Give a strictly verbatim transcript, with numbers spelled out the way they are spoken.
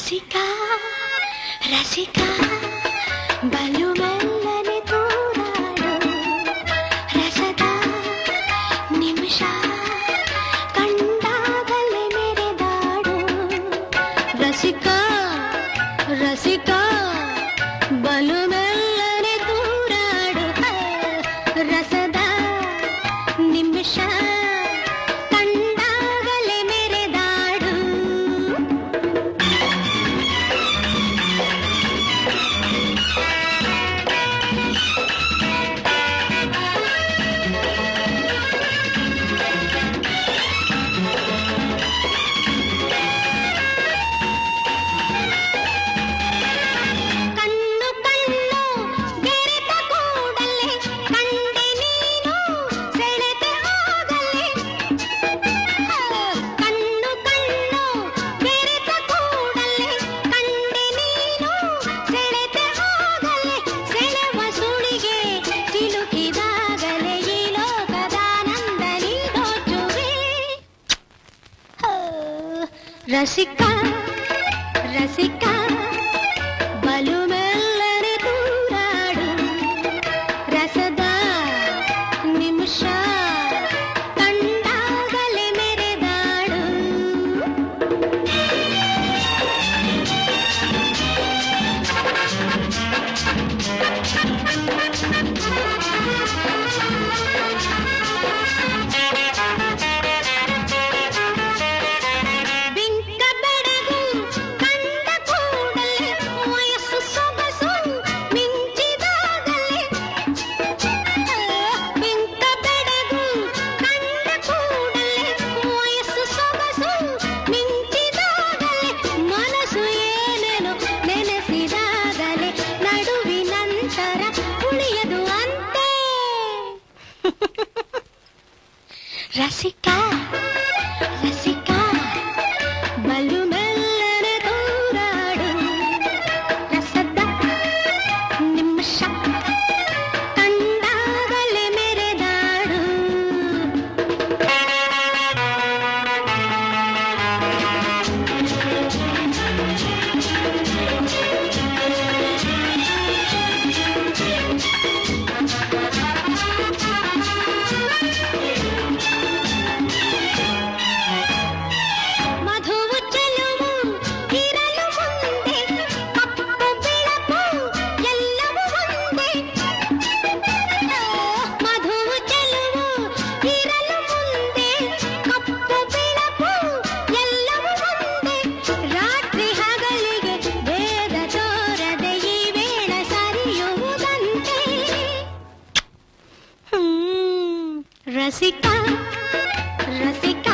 ರಸಿಕಾ ರಸಿಕಾ ಬಲು ಮೆಲ್ಲನೆ ತೂರಾಡು ರಸದ ನಿಮಿಷ ಕಂಡಾಗಲೇ ಮೆರೆದಾಡು ರಸಿಕಾ ರಸಿಕಾ ಬಲು ಮೆಲ್ಲನೆ ತೂರಾಡು ರಸದ ನಿಮಿಷ ಕಂಡಾಗಲೇ ಮೆರೆದಾಡು ಕಣ್ಣು ಕಣ್ಣು ಬೆರೆತ ಕೂಡಲೇ ಕಂಡೆ ನೀನು ಸೆಳೆತೆ ಆಗಲೇ ಕಣ್ಣು ಕಣ್ಣು ಬೆರೆತ ಕೂಡಲೇ ಕಂಡೆ ನೀನು ಸೆಳೆತೆ ಆಗಲೇ ಸೆಳೆವ ಸುಳಿಗೆ ಸಿಲುಕಿದಾಗಲೇ ಈ ಲೋಕದಾನಂದ ನೀ ದೋಚುವೆ ರಸಿಕಾ ರಸಿಕಾ ಬಲು ಮೆಲ್ಲನೆ ತೂರಾಡು ರಸದ ನಿಮಿಷ ಕಂಡಾಗಲೇ ಮೆರೆದಾಡು ಬಿಂಕ ಬೆಡಗು ಕಂಡ ಕೂಡಲೇ ವಯಸ್ಸು ಸೊಗಸು ಮಿಂಚಿದಾಗಲೇ ಬಿಂಕ ಬೆಡಗು ಕಂಡ ಕೂಡಲೇ ವಯಸ್ಸು ಸೊಗಸು ಮಿಂಚಿದಾಗಲೇ ಮನಸ್ಸು ಏನೇನು ನೆನೆಸಿದಾಗಲೇ ನಡುವಿನಂತರ ಉಳಿಯದು ಅಂತೆ ರಸಿಕಾ ರಸಿಕಾ ಬಲು ಮೆಲ್ಲನೆ ತೂರಾಡು ರಸದ ನಿಮಿಷ ಕಂಡಾಗಲೇ ಮೆರೆದಾಡು ಮಧುವು ಚೆಲುವು ಇರಲು ಮುಂದೆ ಕಪ್ಪು ಬೆಳಕು ಎಲ್ಲವೂ ಒಂದೇ ಮಧುವು ಚೆಲುವು ಇರಲು ಮುಂದೆ ಕಪ್ಪು ಬೆಳಕು ಎಲ್ಲವೂ ಒಂದೇ ರಾತ್ರಿ ಹಗಲಿಗೆ ಭೇದ ತೋರದೆ ಈ ವೇಳ ಸರಿಯುವುದಂತೆ ಹ್ಮ್ ರಸಿಕಾ ರಸಿಕಾ